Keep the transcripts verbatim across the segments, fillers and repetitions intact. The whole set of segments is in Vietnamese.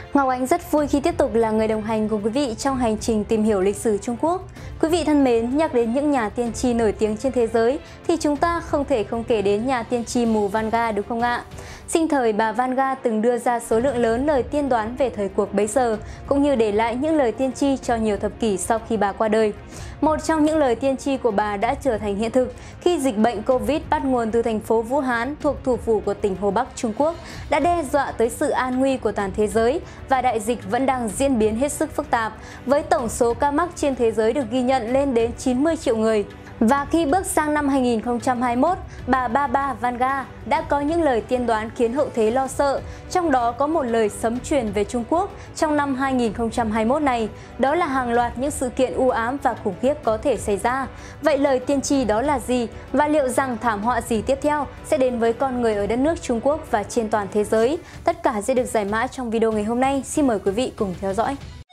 Ngọc Ánh rất vui khi tiếp tục là người đồng hành cùng quý vị trong hành trình tìm hiểu lịch sử Trung Quốc. Quý vị thân mến, nhắc đến những nhà tiên tri nổi tiếng trên thế giới thì chúng ta không thể không kể đến nhà tiên tri mù Vanga, đúng không ạ? Sinh thời, bà Vanga từng đưa ra số lượng lớn lời tiên đoán về thời cuộc bấy giờ, cũng như để lại những lời tiên tri cho nhiều thập kỷ sau khi bà qua đời. Một trong những lời tiên tri của bà đã trở thành hiện thực khi dịch bệnh Covid bắt nguồn từ thành phố Vũ Hán thuộc thủ phủ của tỉnh Hồ Bắc Trung Quốc đã đe dọa tới sự an nguy của toàn thế giới, và đại dịch vẫn đang diễn biến hết sức phức tạp, với tổng số ca mắc trên thế giới được ghi nhận lên đến chín mươi triệu người. Và khi bước sang năm hai nghìn không trăm hai mươi mốt, bà Baba Vanga đã có những lời tiên đoán khiến hậu thế lo sợ, trong đó có một lời sấm truyền về Trung Quốc trong năm hai nghìn không trăm hai mươi mốt này, đó là hàng loạt những sự kiện u ám và khủng khiếp có thể xảy ra. Vậy lời tiên tri đó là gì, và liệu rằng thảm họa gì tiếp theo sẽ đến với con người ở đất nước Trung Quốc và trên toàn thế giới? Tất cả sẽ được giải mã trong video ngày hôm nay. Xin mời quý vị cùng theo dõi.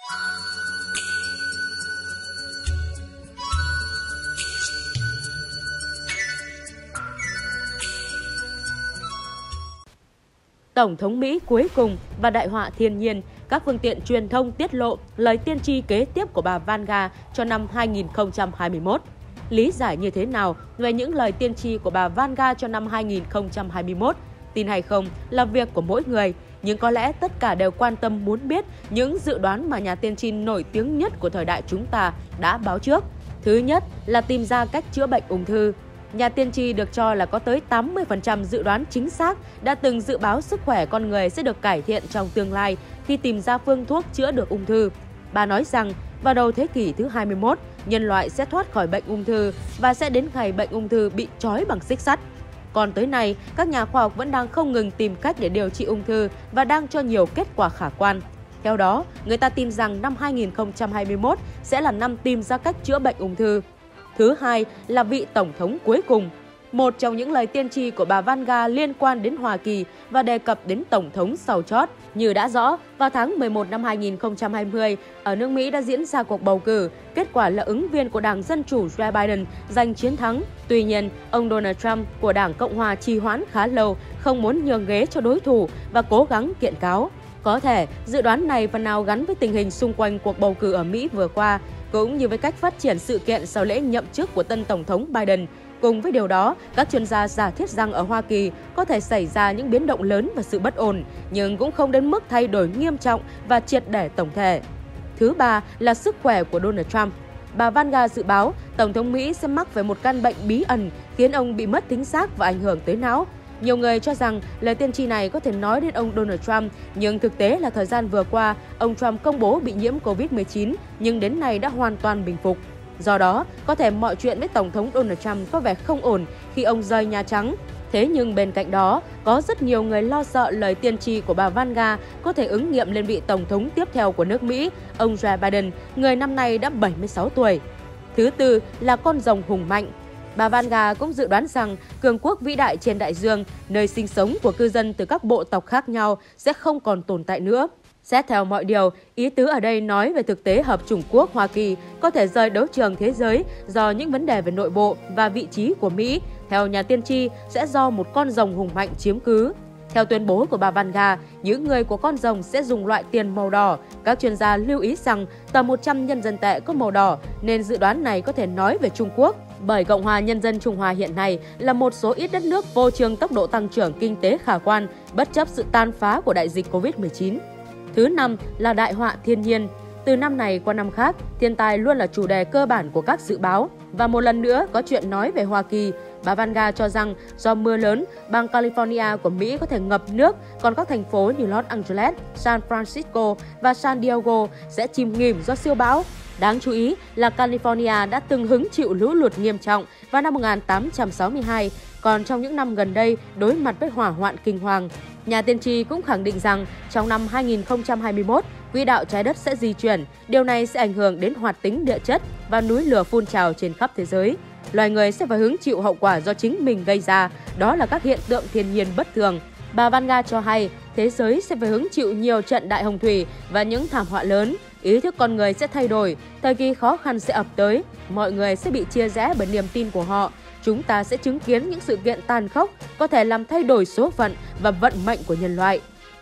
Tổng thống Mỹ cuối cùng và đại họa thiên nhiên, các phương tiện truyền thông tiết lộ lời tiên tri kế tiếp của bà Vanga cho năm hai nghìn không trăm hai mươi mốt. Lý giải như thế nào về những lời tiên tri của bà Vanga cho năm hai nghìn không trăm hai mươi mốt? Tin hay không là việc của mỗi người, nhưng có lẽ tất cả đều quan tâm muốn biết những dự đoán mà nhà tiên tri nổi tiếng nhất của thời đại chúng ta đã báo trước. Thứ nhất là tìm ra cách chữa bệnh ung thư. Nhà tiên tri được cho là có tới tám mươi phần trăm dự đoán chính xác đã từng dự báo sức khỏe con người sẽ được cải thiện trong tương lai khi tìm ra phương thuốc chữa được ung thư. Bà nói rằng vào đầu thế kỷ thứ hai mươi mốt, nhân loại sẽ thoát khỏi bệnh ung thư và sẽ đến ngày bệnh ung thư bị trói bằng xích sắt. Còn tới nay, các nhà khoa học vẫn đang không ngừng tìm cách để điều trị ung thư và đang cho nhiều kết quả khả quan. Theo đó, người ta tin rằng năm hai nghìn không trăm hai mươi mốt sẽ là năm tìm ra cách chữa bệnh ung thư. Thứ hai là vị tổng thống cuối cùng. Một trong những lời tiên tri của bà Vanga liên quan đến Hoa Kỳ và đề cập đến tổng thống sau chót. Như đã rõ, vào tháng mười một năm hai nghìn không trăm hai mươi, ở nước Mỹ đã diễn ra cuộc bầu cử. Kết quả là ứng viên của Đảng Dân Chủ Joe Biden giành chiến thắng. Tuy nhiên, ông Donald Trump của Đảng Cộng Hòa trì hoãn khá lâu, không muốn nhường ghế cho đối thủ và cố gắng kiện cáo. Có thể, dự đoán này phần nào gắn với tình hình xung quanh cuộc bầu cử ở Mỹ vừa qua, cũng như với cách phát triển sự kiện sau lễ nhậm chức của tân Tổng thống Biden. Cùng với điều đó, các chuyên gia giả thiết rằng ở Hoa Kỳ có thể xảy ra những biến động lớn và sự bất ổn, nhưng cũng không đến mức thay đổi nghiêm trọng và triệt để tổng thể. Thứ ba là sức khỏe của Donald Trump. Bà Vanga dự báo Tổng thống Mỹ sẽ mắc phải một căn bệnh bí ẩn khiến ông bị mất thính giác và ảnh hưởng tới não. Nhiều người cho rằng lời tiên tri này có thể nói đến ông Donald Trump, nhưng thực tế là thời gian vừa qua, ông Trump công bố bị nhiễm Covid mười chín, nhưng đến nay đã hoàn toàn bình phục. Do đó, có thể mọi chuyện với Tổng thống Donald Trump có vẻ không ổn khi ông rời Nhà Trắng. Thế nhưng bên cạnh đó, có rất nhiều người lo sợ lời tiên tri của bà Vanga có thể ứng nghiệm lên vị Tổng thống tiếp theo của nước Mỹ, ông Joe Biden, người năm nay đã bảy mươi sáu tuổi. Thứ tư là con rồng hùng mạnh. Bà Vanga cũng dự đoán rằng cường quốc vĩ đại trên đại dương, nơi sinh sống của cư dân từ các bộ tộc khác nhau sẽ không còn tồn tại nữa. Xét theo mọi điều, ý tứ ở đây nói về thực tế hợp chủng quốc Hoa Kỳ có thể rời đấu trường thế giới do những vấn đề về nội bộ và vị trí của Mỹ, theo nhà tiên tri, sẽ do một con rồng hùng mạnh chiếm cứ. Theo tuyên bố của bà Vanga, những người của con rồng sẽ dùng loại tiền màu đỏ. Các chuyên gia lưu ý rằng tờ một trăm nhân dân tệ có màu đỏ, nên dự đoán này có thể nói về Trung Quốc. Bởi Cộng hòa Nhân dân Trung Hoa hiện nay là một số ít đất nước vô trương tốc độ tăng trưởng kinh tế khả quan, bất chấp sự tàn phá của đại dịch Covid mười chín. Thứ năm là đại họa thiên nhiên. Từ năm này qua năm khác, thiên tai luôn là chủ đề cơ bản của các dự báo. Và một lần nữa có chuyện nói về Hoa Kỳ. Bà Vanga cho rằng do mưa lớn, bang California của Mỹ có thể ngập nước, còn các thành phố như Los Angeles, San Francisco và San Diego sẽ chìm nghỉm do siêu bão. Đáng chú ý là California đã từng hứng chịu lũ lụt nghiêm trọng vào năm một nghìn tám trăm sáu mươi hai, còn trong những năm gần đây đối mặt với hỏa hoạn kinh hoàng. Nhà tiên tri cũng khẳng định rằng trong năm hai nghìn không trăm hai mươi mốt, quỹ đạo trái đất sẽ di chuyển. Điều này sẽ ảnh hưởng đến hoạt tính địa chất và núi lửa phun trào trên khắp thế giới. Loài người sẽ phải hứng chịu hậu quả do chính mình gây ra, đó là các hiện tượng thiên nhiên bất thường. Bà Vanga cho hay thế giới sẽ phải hứng chịu nhiều trận đại hồng thủy và những thảm họa lớn. Ý thức con người sẽ thay đổi, thời kỳ khó khăn sẽ ập tới, mọi người sẽ bị chia rẽ bởi niềm tin của họ. Chúng ta sẽ chứng kiến những sự kiện tàn khốc có thể làm thay đổi số phận và vận mệnh của nhân loại.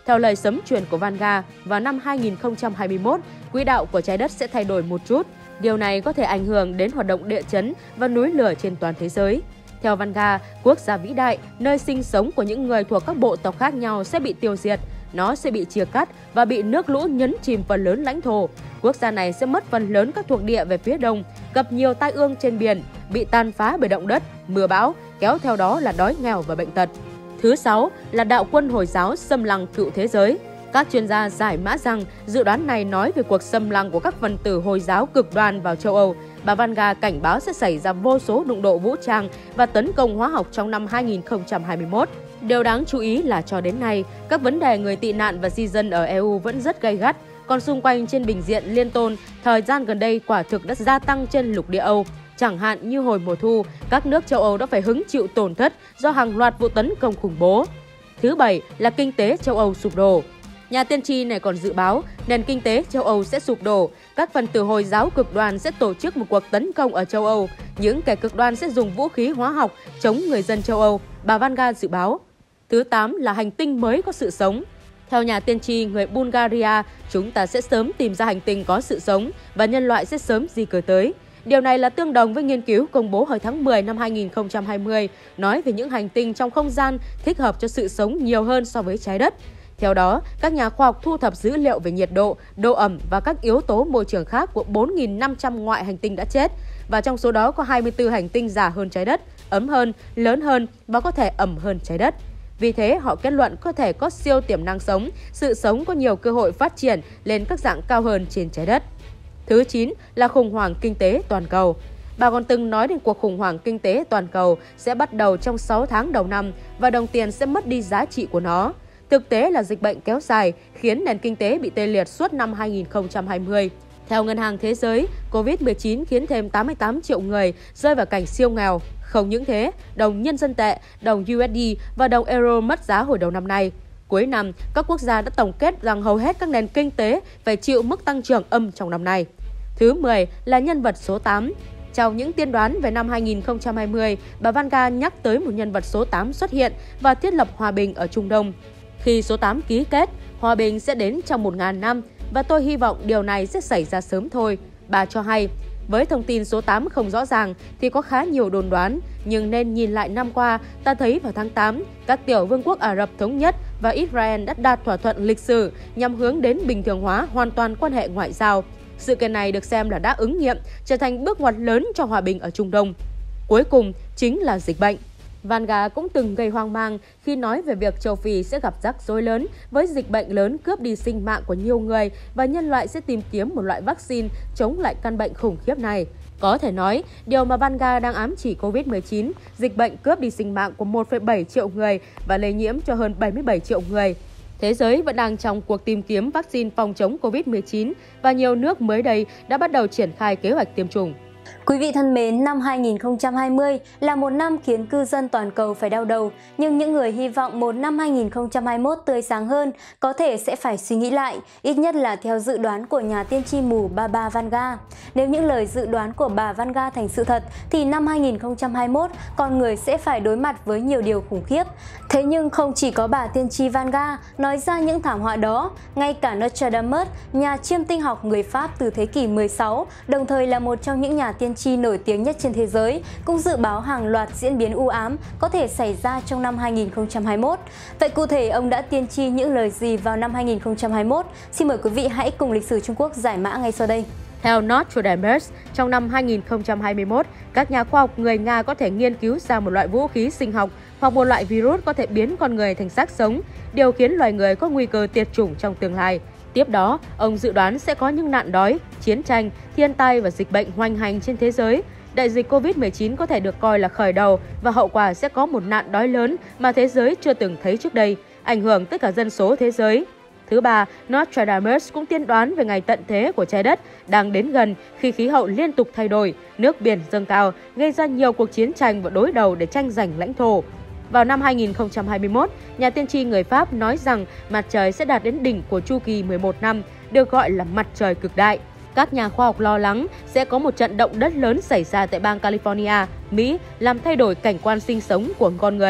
Theo lời sấm truyền của Vanga, vào năm hai nghìn không trăm hai mươi mốt, quỹ đạo của trái đất sẽ thay đổi một chút. Điều này có thể ảnh hưởng đến hoạt động địa chấn và núi lửa trên toàn thế giới. Theo Vanga, quốc gia vĩ đại, nơi sinh sống của những người thuộc các bộ tộc khác nhau sẽ bị tiêu diệt. Nó sẽ bị chia cắt và bị nước lũ nhấn chìm phần lớn lãnh thổ. Quốc gia này sẽ mất phần lớn các thuộc địa về phía đông, gặp nhiều tai ương trên biển, bị tàn phá bởi động đất, mưa bão, kéo theo đó là đói nghèo và bệnh tật. Thứ sáu là đạo quân Hồi giáo xâm lăng cựu thế giới. Các chuyên gia giải mã rằng dự đoán này nói về cuộc xâm lăng của các phần tử Hồi giáo cực đoan vào châu Âu. Bà Vanga cảnh báo sẽ xảy ra vô số đụng độ vũ trang và tấn công hóa học trong năm hai nghìn không trăm hai mươi mốt. Điều đáng chú ý là cho đến nay, các vấn đề người tị nạn và di dân ở e u vẫn rất gay gắt, còn xung quanh trên bình diện liên tôn, thời gian gần đây quả thực đã gia tăng trên lục địa Âu. Chẳng hạn như hồi mùa thu, các nước châu Âu đã phải hứng chịu tổn thất do hàng loạt vụ tấn công khủng bố. Thứ bảy là kinh tế châu Âu sụp đổ. Nhà tiên tri này còn dự báo nền kinh tế châu Âu sẽ sụp đổ, các phần tử Hồi giáo cực đoan sẽ tổ chức một cuộc tấn công ở châu Âu, những kẻ cực đoan sẽ dùng vũ khí hóa học chống người dân châu Âu, bà Vanga dự báo. Thứ tám là hành tinh mới có sự sống. Theo nhà tiên tri người Bulgaria, chúng ta sẽ sớm tìm ra hành tinh có sự sống và nhân loại sẽ sớm di cư tới. Điều này là tương đồng với nghiên cứu công bố hồi tháng mười năm hai nghìn không trăm hai mươi, nói về những hành tinh trong không gian thích hợp cho sự sống nhiều hơn so với trái đất. Theo đó, các nhà khoa học thu thập dữ liệu về nhiệt độ, độ ẩm và các yếu tố môi trường khác của bốn nghìn năm trăm ngoại hành tinh đã chết, và trong số đó có hai mươi tư hành tinh già hơn trái đất, ấm hơn, lớn hơn và có thể ẩm hơn trái đất. Vì thế, họ kết luận có thể có siêu tiềm năng sống, sự sống có nhiều cơ hội phát triển lên các dạng cao hơn trên trái đất. Thứ chín là khủng hoảng kinh tế toàn cầu. Bà còn từng nói đến cuộc khủng hoảng kinh tế toàn cầu sẽ bắt đầu trong sáu tháng đầu năm và đồng tiền sẽ mất đi giá trị của nó. Thực tế là dịch bệnh kéo dài khiến nền kinh tế bị tê liệt suốt năm hai nghìn không trăm hai mươi. Theo Ngân hàng Thế giới, Covid mười chín khiến thêm tám mươi tám triệu người rơi vào cảnh siêu nghèo. Không những thế, đồng nhân dân tệ, đồng u ét đê và đồng euro mất giá hồi đầu năm nay. Cuối năm, các quốc gia đã tổng kết rằng hầu hết các nền kinh tế phải chịu mức tăng trưởng âm trong năm nay. Thứ mười là nhân vật số tám. Trong những tiên đoán về năm hai nghìn không trăm hai mươi, bà Vanga nhắc tới một nhân vật số tám xuất hiện và thiết lập hòa bình ở Trung Đông. Khi số tám ký kết, hòa bình sẽ đến trong một nghìn năm và tôi hy vọng điều này sẽ xảy ra sớm thôi. Bà cho hay, với thông tin số tám không rõ ràng thì có khá nhiều đồn đoán, nhưng nên nhìn lại năm qua, ta thấy vào tháng tám, các tiểu vương quốc Ả Rập Thống Nhất và Israel đã đạt thỏa thuận lịch sử nhằm hướng đến bình thường hóa hoàn toàn quan hệ ngoại giao. Sự kiện này được xem là đã ứng nghiệm, trở thành bước ngoặt lớn cho hòa bình ở Trung Đông. Cuối cùng chính là dịch bệnh. Vanga cũng từng gây hoang mang khi nói về việc châu Phi sẽ gặp rắc rối lớn với dịch bệnh lớn cướp đi sinh mạng của nhiều người và nhân loại sẽ tìm kiếm một loại vaccine chống lại căn bệnh khủng khiếp này. Có thể nói, điều mà Vanga đang ám chỉ Covid mười chín, dịch bệnh cướp đi sinh mạng của một phẩy bảy triệu người và lây nhiễm cho hơn bảy mươi bảy triệu người. Thế giới vẫn đang trong cuộc tìm kiếm vaccine phòng chống Covid mười chín và nhiều nước mới đây đã bắt đầu triển khai kế hoạch tiêm chủng. Quý vị thân mến, năm hai nghìn không trăm hai mươi là một năm khiến cư dân toàn cầu phải đau đầu, nhưng những người hy vọng một năm hai nghìn không trăm hai mươi mốt tươi sáng hơn có thể sẽ phải suy nghĩ lại, ít nhất là theo dự đoán của nhà tiên tri mù Baba Vanga. Nếu những lời dự đoán của bà Vanga thành sự thật, thì năm hai nghìn không trăm hai mươi mốt con người sẽ phải đối mặt với nhiều điều khủng khiếp. Thế nhưng không chỉ có bà tiên tri Vanga nói ra những thảm họa đó, ngay cả Nostradamus, nhà chiêm tinh học người Pháp từ thế kỷ mười sáu, đồng thời là một trong những nhà tiên tri nổi tiếng nhất trên thế giới, cũng dự báo hàng loạt diễn biến u ám có thể xảy ra trong năm hai nghìn không trăm hai mươi mốt. Vậy cụ thể ông đã tiên tri những lời gì vào năm hai nghìn không trăm hai mươi mốt? Xin mời quý vị hãy cùng lịch sử Trung Quốc giải mã ngay sau đây. Theo Nostradamus, trong năm hai nghìn không trăm hai mươi mốt, các nhà khoa học người Nga có thể nghiên cứu ra một loại vũ khí sinh học hoặc một loại virus có thể biến con người thành xác sống, điều khiến loài người có nguy cơ tuyệt chủng trong tương lai. Tiếp đó, ông dự đoán sẽ có những nạn đói, chiến tranh, thiên tai và dịch bệnh hoành hành trên thế giới. Đại dịch Covid mười chín có thể được coi là khởi đầu và hậu quả sẽ có một nạn đói lớn mà thế giới chưa từng thấy trước đây, ảnh hưởng tất cả dân số thế giới. Thứ ba, Nostradamus cũng tiên đoán về ngày tận thế của trái đất đang đến gần khi khí hậu liên tục thay đổi, nước biển dâng cao, gây ra nhiều cuộc chiến tranh và đối đầu để tranh giành lãnh thổ. Vào năm hai nghìn không trăm hai mươi mốt, nhà tiên tri người Pháp nói rằng mặt trời sẽ đạt đến đỉnh của chu kỳ mười một năm, được gọi là mặt trời cực đại. Các nhà khoa học lo lắng sẽ có một trận động đất lớn xảy ra tại bang California, Mỹ, làm thay đổi cảnh quan sinh sống của con người.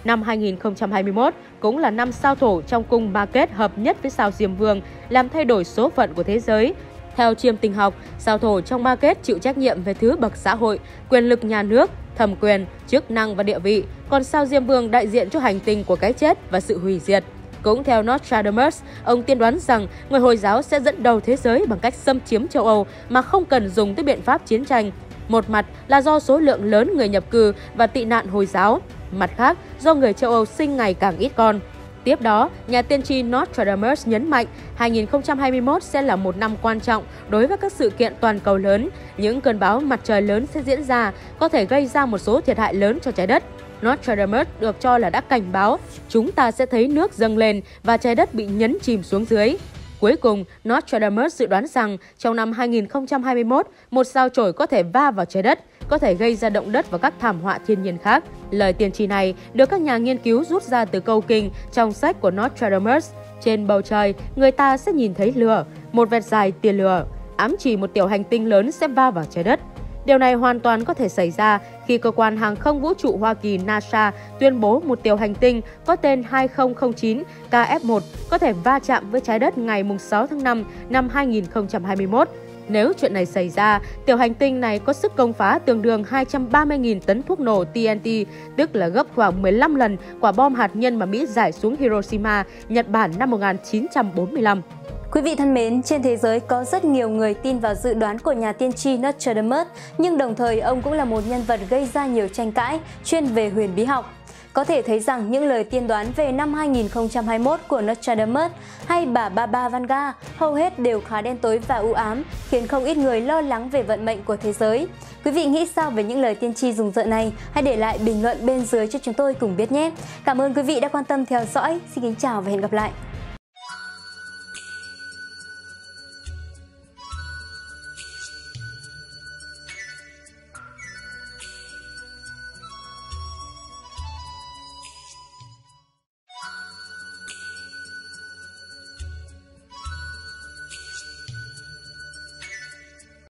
Năm hai nghìn không trăm hai mươi mốt cũng là năm sao thổ trong cung Ma Kết hợp nhất với sao Diêm Vương, làm thay đổi số phận của thế giới. Theo chiêm tinh học, sao thổ trong Ma Kết chịu trách nhiệm về thứ bậc xã hội, quyền lực nhà nước, thẩm quyền, chức năng và địa vị, còn sao Diêm Vương đại diện cho hành tinh của cái chết và sự hủy diệt. Cũng theo Nostradamus, ông tiên đoán rằng người Hồi giáo sẽ dẫn đầu thế giới bằng cách xâm chiếm châu Âu mà không cần dùng tới biện pháp chiến tranh. Một mặt là do số lượng lớn người nhập cư và tị nạn Hồi giáo, mặt khác do người châu Âu sinh ngày càng ít con. Tiếp đó, nhà tiên tri Nostradamus nhấn mạnh hai nghìn không trăm hai mươi mốt sẽ là một năm quan trọng đối với các sự kiện toàn cầu lớn. Những cơn bão mặt trời lớn sẽ diễn ra, có thể gây ra một số thiệt hại lớn cho trái đất. Nostradamus được cho là đã cảnh báo chúng ta sẽ thấy nước dâng lên và trái đất bị nhấn chìm xuống dưới. Cuối cùng, Nostradamus dự đoán rằng trong năm hai nghìn không trăm hai mươi mốt, một sao chổi có thể va vào trái đất, có thể gây ra động đất và các thảm họa thiên nhiên khác. Lời tiên tri này được các nhà nghiên cứu rút ra từ câu kinh trong sách của Nostradamus. Trên bầu trời, người ta sẽ nhìn thấy lửa, một vệt dài tia lửa, ám chỉ một tiểu hành tinh lớn sẽ va vào trái đất. Điều này hoàn toàn có thể xảy ra khi cơ quan hàng không vũ trụ Hoa Kỳ NASA tuyên bố một tiểu hành tinh có tên hai không không chín K F một có thể va chạm với trái đất ngày sáu tháng năm năm hai nghìn không trăm hai mươi mốt. Nếu chuyện này xảy ra, tiểu hành tinh này có sức công phá tương đương hai trăm ba mươi nghìn tấn thuốc nổ T N T, tức là gấp khoảng mười lăm lần quả bom hạt nhân mà Mỹ rải xuống Hiroshima, Nhật Bản năm một nghìn chín trăm bốn mươi lăm. Quý vị thân mến, trên thế giới có rất nhiều người tin vào dự đoán của nhà tiên tri Nostradamus, nhưng đồng thời ông cũng là một nhân vật gây ra nhiều tranh cãi chuyên về huyền bí học. Có thể thấy rằng những lời tiên đoán về năm hai nghìn không trăm hai mươi mốt của Nostradamus hay bà Baba Vanga hầu hết đều khá đen tối và u ám, khiến không ít người lo lắng về vận mệnh của thế giới. Quý vị nghĩ sao về những lời tiên tri rùng rợn này? Hãy để lại bình luận bên dưới cho chúng tôi cùng biết nhé! Cảm ơn quý vị đã quan tâm theo dõi. Xin kính chào và hẹn gặp lại!